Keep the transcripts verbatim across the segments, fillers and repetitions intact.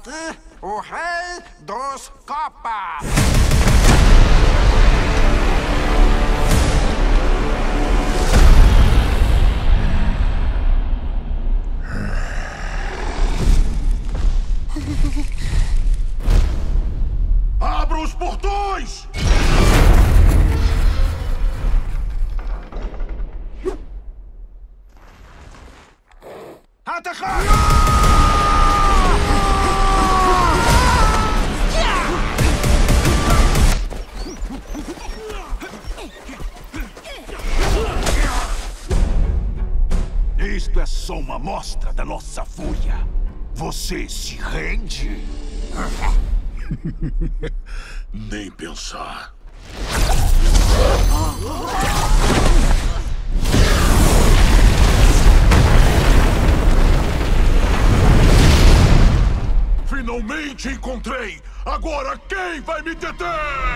aqui o rei dos copas. Abra os portões! Atacar! Isto é só uma amostra da nossa fúria. Você se rende? Nem pensar. Finalmente encontrei! Agora quem vai me deter?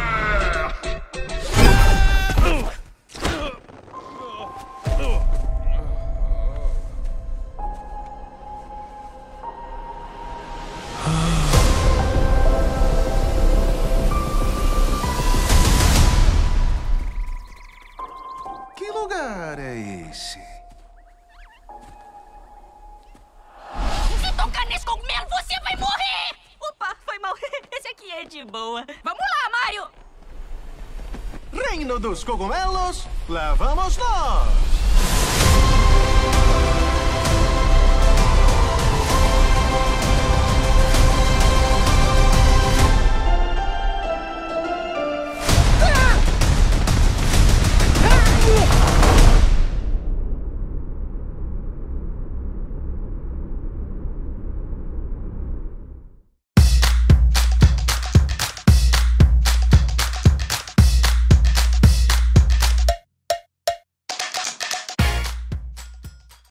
Que lugar é esse? Se tocar nesse cogumelo, você vai morrer! Opa, foi mal. Esse aqui é de boa. Vamos lá, Mario! Reino dos cogumelos, lá vamos nós!